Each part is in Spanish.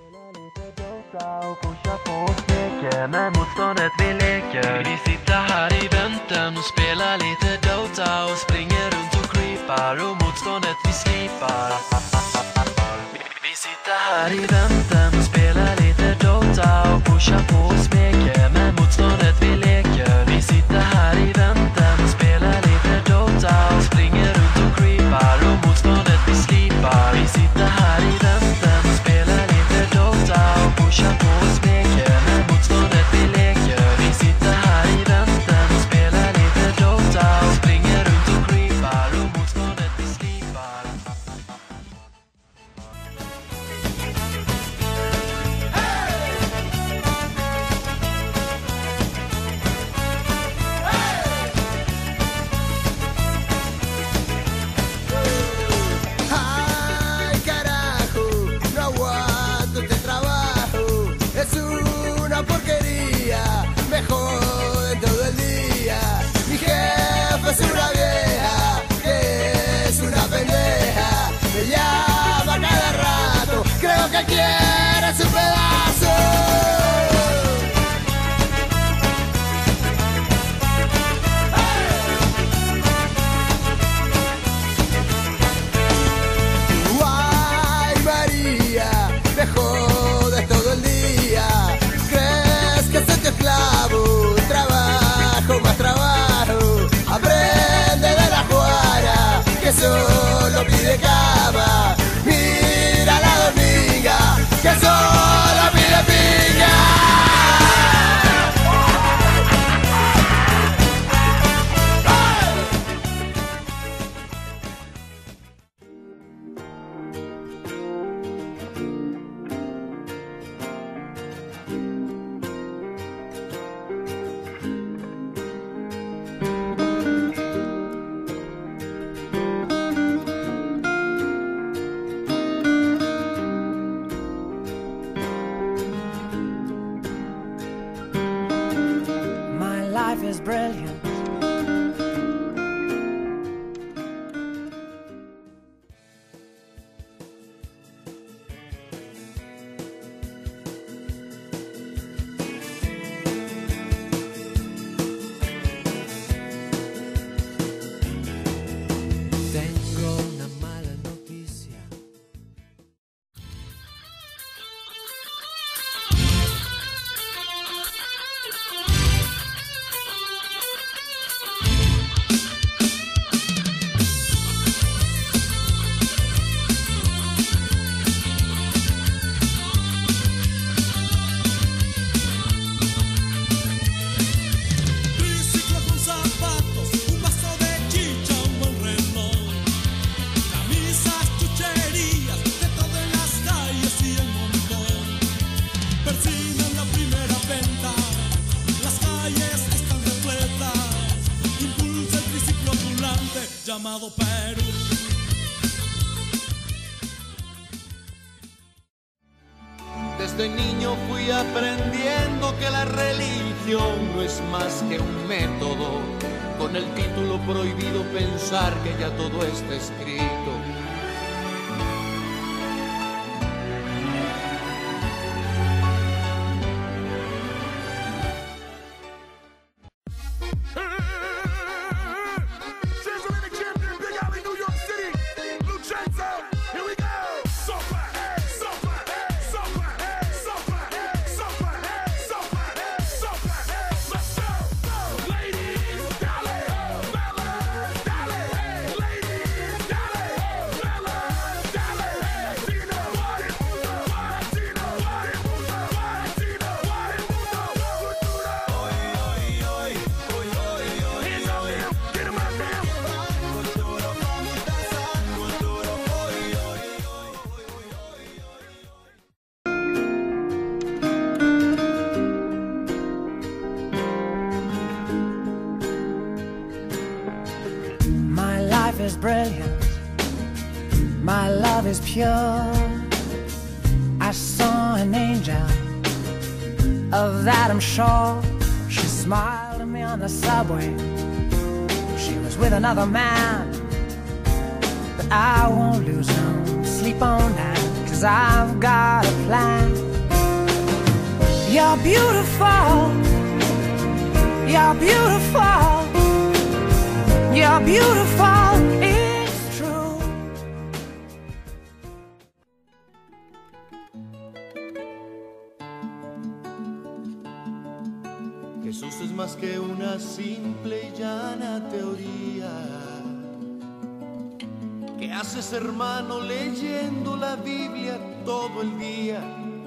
Pusha på och smeker när motståndet vi leker. Vi sitter här i väntan och spelar lite Dota och springer runt och creepar och motståndet vi slipar. Vi sitter här i väntan och spelar lite Dota och pushar på och smeker när motståndet vi leker. Vi sitter här i väntan och spelar lite Dota och springer runt och creepar och motståndet vi slipar. Vi sitter här i väntan och spelar lite Dota och pushar på och smeker när motståndet vi leker. Vi sitter här i väntan och spelar lite Dota och springer runt och creepar och motståndet vi slipar. Ay, carajo, no aguanto este trabajo. Es una porquería, me joden todo el día. Mi jefe es una vieja, que es una pendeja. Me llama cada rato, creo que quiere su pedazo. Ay, María, me jodes todo el día. ¿Crees que soy tu esclavo? Trabajo más trabajo. Aprende de la Juana, que solo pide cama. Mira la Dominga, que solo pide piña. My life is brilliant. Tengo una mala noticia. Triciclo con zapatos, un vaso de chicha, un buen reloj. Camisas, chucherías, de todo en las calles y el montón. Persiguen la primera venta, las calles están repletas. Impulsa el triciclo ambulante llamado Perú. Desde niño fui aprendiendo que la religión no es más que un método. Con el título prohibido pensar que ya todo está escrito. My life is brilliant. My love is pure. I saw an angel, of that I'm sure. She smiled at me on the subway. She was with another man, but I won't lose no sleep on that, 'cause 'cause I've got a plan. You're beautiful, you're beautiful, you're beautiful, it's true. Jesús es más que una simple y llana teoría. ¿Qué haces, hermano, leyendo la Biblia todo el día?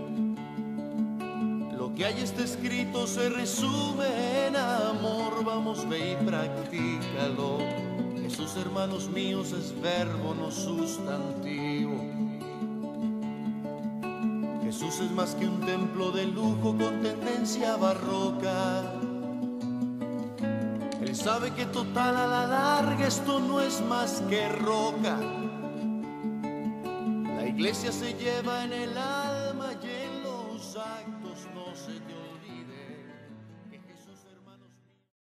Lo que ahí está escrito se resume en amor. Vamos, ve y practícalo. Jesús, hermanos míos, es verbo, no sustantivo. Jesús es más que un templo de lujo con tendencia barroca. Él sabe que total a la larga esto no es más que roca. La iglesia se lleva en el alma